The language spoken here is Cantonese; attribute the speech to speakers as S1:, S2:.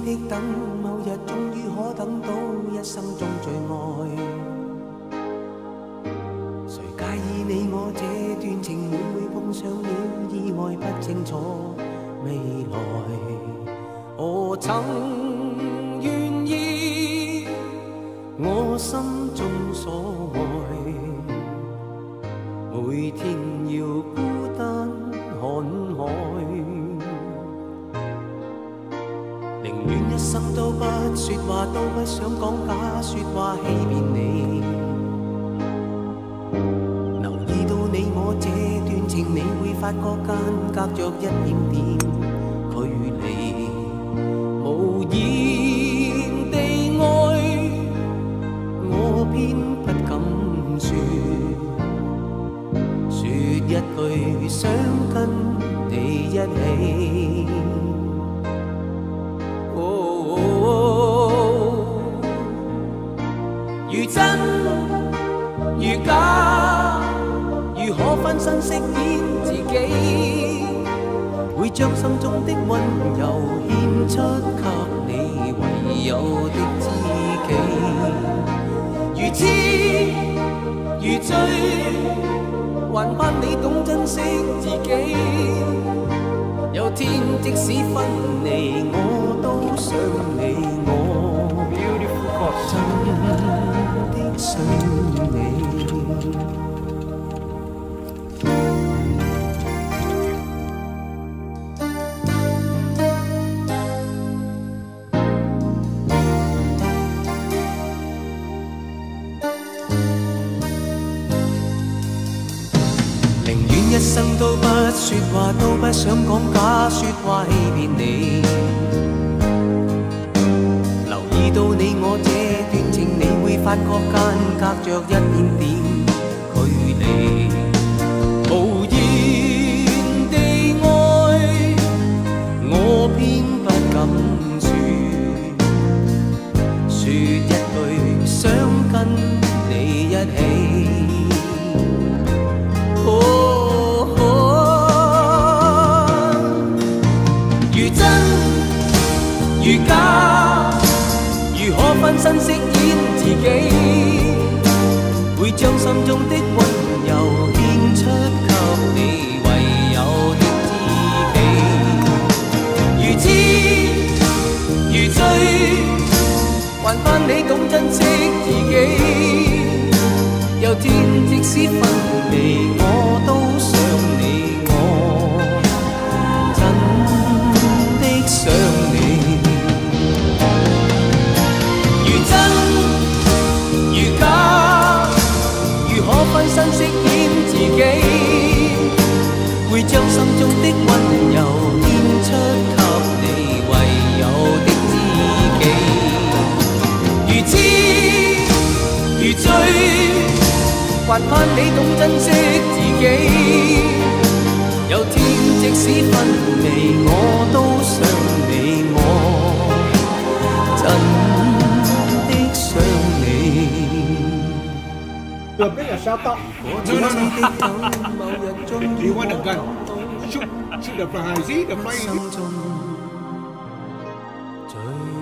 S1: 的等，某日終於可等到一生中最愛。誰介意你我這段情會唔會碰上了意外，不清楚未來。我曾願意我心中所愛，每天要孤單看海。寧願一生都不說話，都不想講假說話欺騙你。留意到你我這段情，你會發覺間隔着一點點距離。無言地愛，我偏不敢說，說一句想跟你一起。如真如假，如可分身飾演自己，會將心中的溫柔獻出給你唯有的知己。如痴如醉，還盼你懂珍惜自己。有天即使分離，我都想你我。真的想你。寧願一生都不說話，都不想講假說話欺騙你。留意到你我這段情，你會發覺間隔着一點點距離。無言地愛，我偏不敢說，說一句想跟你一起。如真如假，如可分身飾演自己，會將心中的溫柔獻出給你唯有的知己。如痴如醉，還盼你懂珍惜自己。有天即使分離，我都想你我，真的想你。如真如假，如可分身飾演自己，會將心中的溫柔獻出給你唯有的知己。如痴如醉，還盼你懂珍惜自己。有天即使分離，我都想你我，真的想你。
S2: You're being a shut up. No. You want a gun? Shoot the fly. See the fly.